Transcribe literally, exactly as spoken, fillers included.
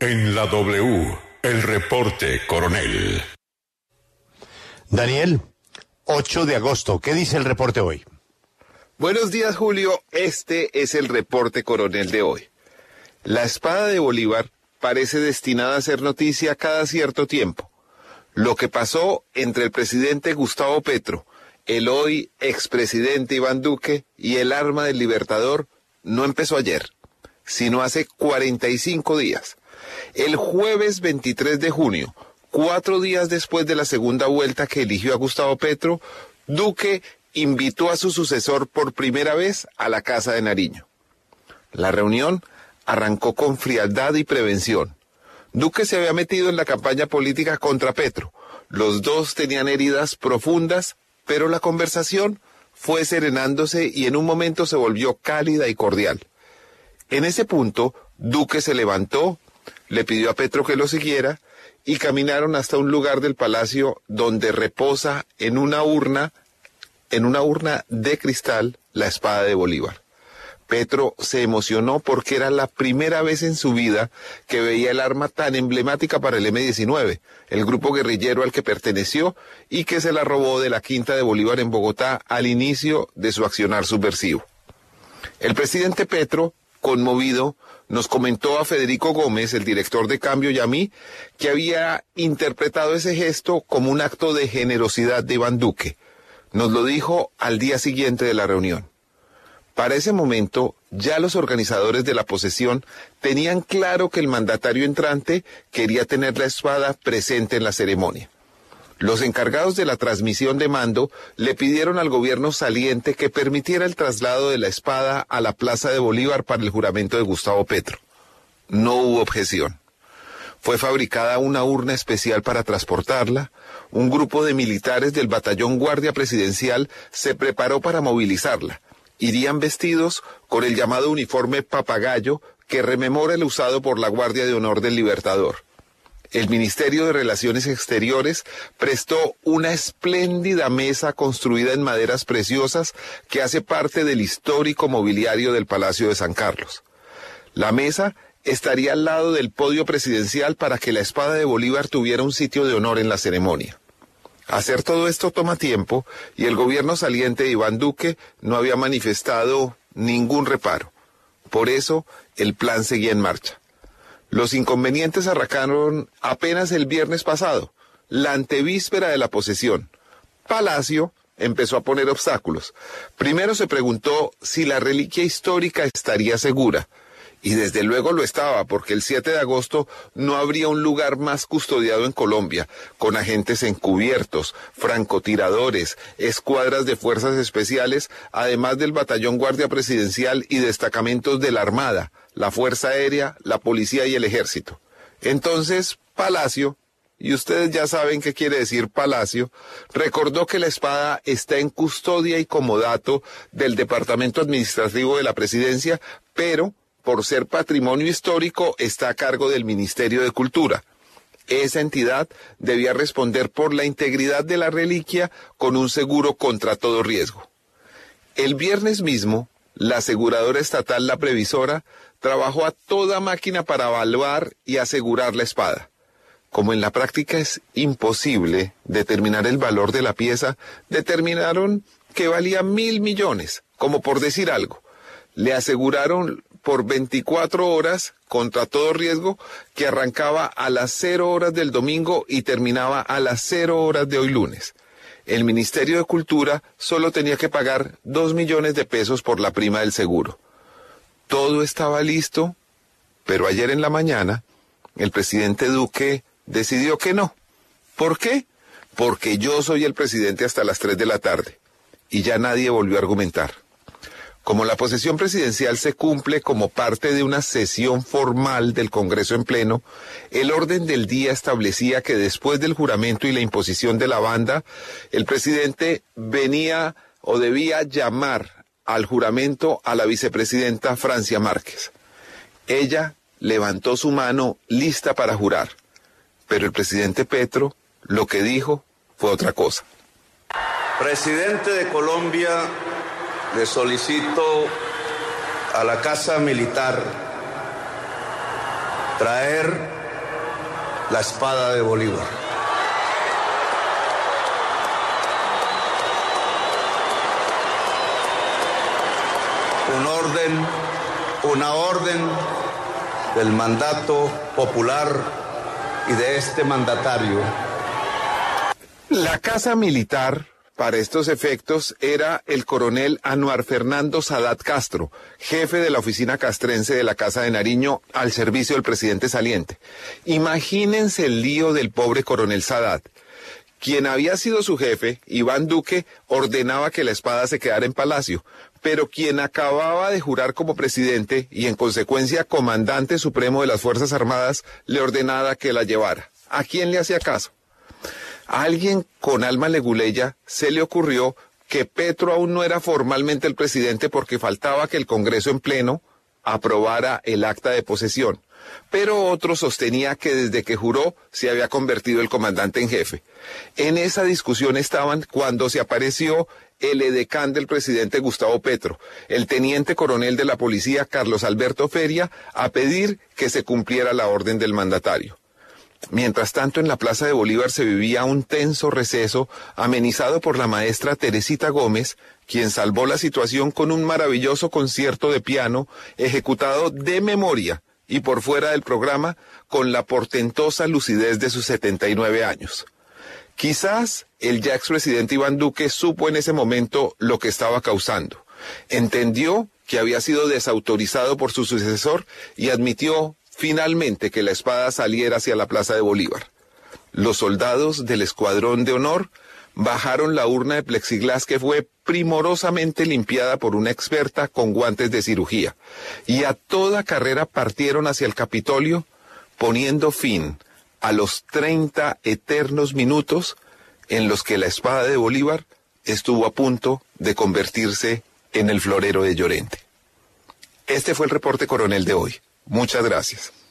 En la W, el reporte coronel. Daniel, ocho de agosto, ¿qué dice el reporte hoy? Buenos días, Julio. Este es el reporte coronel de hoy. La espada de Bolívar parece destinada a ser noticia cada cierto tiempo. Lo que pasó entre el presidente Gustavo Petro, el hoy expresidente Iván Duque y el arma del Libertador no empezó ayer, sino hace cuarenta y cinco días. El jueves veintitrés de junio, cuatro días después de la segunda vuelta que eligió a Gustavo Petro, Duque invitó a su sucesor por primera vez a la Casa de Nariño. La reunión arrancó con frialdad y prevención. Duque se había metido en la campaña política contra Petro. Los dos tenían heridas profundas, pero la conversación fue serenándose y en un momento se volvió cálida y cordial. En ese punto, Duque se levantó, le pidió a Petro que lo siguiera y caminaron hasta un lugar del palacio donde reposa en una urna, en una urna de cristal, la espada de Bolívar. Petro se emocionó porque era la primera vez en su vida que veía el arma tan emblemática para el eme diecinueve, el grupo guerrillero al que perteneció y que se la robó de la Quinta de Bolívar en Bogotá al inicio de su accionar subversivo. El presidente Petro, conmovido, nos comentó a Federico Gómez, el director de Cambio, y a mí, que había interpretado ese gesto como un acto de generosidad de Iván Duque. Nos lo dijo al día siguiente de la reunión. Para ese momento, ya los organizadores de la posesión tenían claro que el mandatario entrante quería tener la espada presente en la ceremonia. Los encargados de la transmisión de mando le pidieron al gobierno saliente que permitiera el traslado de la espada a la Plaza de Bolívar para el juramento de Gustavo Petro. No hubo objeción. Fue fabricada una urna especial para transportarla. Un grupo de militares del batallón Guardia Presidencial se preparó para movilizarla. Irían vestidos con el llamado uniforme papagayo que rememora el usado por la Guardia de Honor del Libertador. El Ministerio de Relaciones Exteriores prestó una espléndida mesa construida en maderas preciosas que hace parte del histórico mobiliario del Palacio de San Carlos. La mesa estaría al lado del podio presidencial para que la espada de Bolívar tuviera un sitio de honor en la ceremonia. Hacer todo esto toma tiempo y el gobierno saliente de Iván Duque no había manifestado ningún reparo. Por eso, el plan seguía en marcha. Los inconvenientes arrancaron apenas el viernes pasado, la antevíspera de la posesión. Palacio empezó a poner obstáculos. Primero se preguntó si la reliquia histórica estaría segura. Y desde luego lo estaba, porque el siete de agosto no habría un lugar más custodiado en Colombia, con agentes encubiertos, francotiradores, escuadras de fuerzas especiales, además del batallón Guardia Presidencial y destacamentos de la Armada, la Fuerza Aérea, la Policía y el Ejército. Entonces, Palacio, y ustedes ya saben qué quiere decir Palacio, recordó que la espada está en custodia y comodato del Departamento Administrativo de la Presidencia, pero por ser patrimonio histórico, está a cargo del Ministerio de Cultura. Esa entidad debía responder por la integridad de la reliquia con un seguro contra todo riesgo. El viernes mismo, la aseguradora estatal La Previsora trabajó a toda máquina para evaluar y asegurar la espada. Como en la práctica es imposible determinar el valor de la pieza, determinaron que valía mil millones, como por decir algo. Le aseguraron por veinticuatro horas, contra todo riesgo, que arrancaba a las cero horas del domingo y terminaba a las cero horas de hoy lunes. El Ministerio de Cultura solo tenía que pagar dos millones de pesos por la prima del seguro. Todo estaba listo, pero ayer en la mañana, el presidente Duque decidió que no. ¿Por qué? Porque yo soy el presidente hasta las tres de la tarde. Y ya nadie volvió a argumentar. Como la posesión presidencial se cumple como parte de una sesión formal del Congreso en pleno, el orden del día establecía que después del juramento y la imposición de la banda, el presidente venía o debía llamar al juramento a la vicepresidenta Francia Márquez. Ella levantó su mano lista para jurar, pero el presidente Petro lo que dijo fue otra cosa. Presidente de Colombia, le solicito a la Casa Militar traer la espada de Bolívar. Un orden, una orden del mandato popular y de este mandatario. La casa militar, para estos efectos, era el coronel Anuar Fernando Sadat Castro, jefe de la oficina castrense de la Casa de Nariño al servicio del presidente saliente. Imagínense el lío del pobre coronel Sadat. Quien había sido su jefe, Iván Duque, ordenaba que la espada se quedara en Palacio, pero quien acababa de jurar como presidente y en consecuencia comandante supremo de las Fuerzas Armadas, le ordenaba que la llevara. ¿A quién le hacía caso? A alguien con alma leguleya se le ocurrió que Petro aún no era formalmente el presidente porque faltaba que el Congreso en pleno aprobara el acta de posesión. Pero otro sostenía que desde que juró se había convertido el comandante en jefe. En esa discusión estaban cuando se apareció el edecán del presidente Gustavo Petro, el teniente coronel de la policía Carlos Alberto Feria, a pedir que se cumpliera la orden del mandatario. Mientras tanto, en la Plaza de Bolívar se vivía un tenso receso amenizado por la maestra Teresita Gómez, quien salvó la situación con un maravilloso concierto de piano ejecutado de memoria y por fuera del programa con la portentosa lucidez de sus setenta y nueve años. Quizás el ya expresidente Iván Duque supo en ese momento lo que estaba causando. Entendió que había sido desautorizado por su sucesor y admitió finalmente que la espada saliera hacia la Plaza de Bolívar. Los soldados del Escuadrón de Honor bajaron la urna de plexiglás que fue primorosamente limpiada por una experta con guantes de cirugía, y a toda carrera partieron hacia el Capitolio, poniendo fin a los treinta eternos minutos en los que la espada de Bolívar estuvo a punto de convertirse en el florero de Llorente. Este fue el reporte coronel de hoy. Muchas gracias.